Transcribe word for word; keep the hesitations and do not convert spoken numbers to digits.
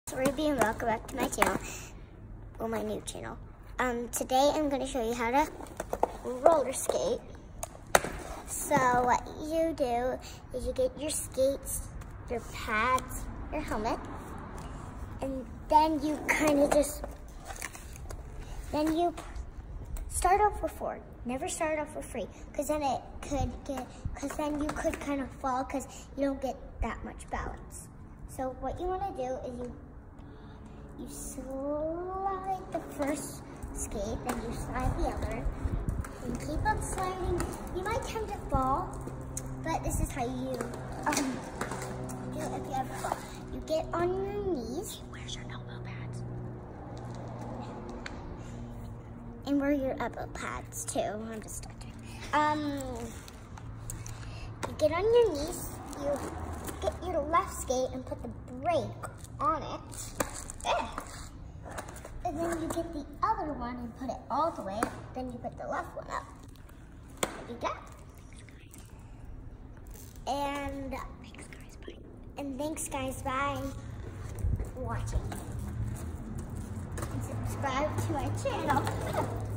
Ruby and welcome back to my channel, or my new channel. Um, today I'm going to show you how to roller skate. So what you do is you get your skates, your pads, your helmet, and then you kind of just, then you start off with four. Never start off with free, because then it could get, because then you could kind of fall because you don't get that much balance. So what you want to do is you You slide the first skate, then you slide the other, and keep on sliding. You might tend to fall, but this is how you um, do it if you ever fall. You get on your knees. Where's your elbow pads? And where are your elbow pads too? I'm just starting. Um, you get on your knees. You get your left skate and put the brake on it. There. And then you get the other one and put it all the way. Then you put the left one up. There you go. And thanks guys, bye. And thanks guys, bye for watching. And subscribe to my channel.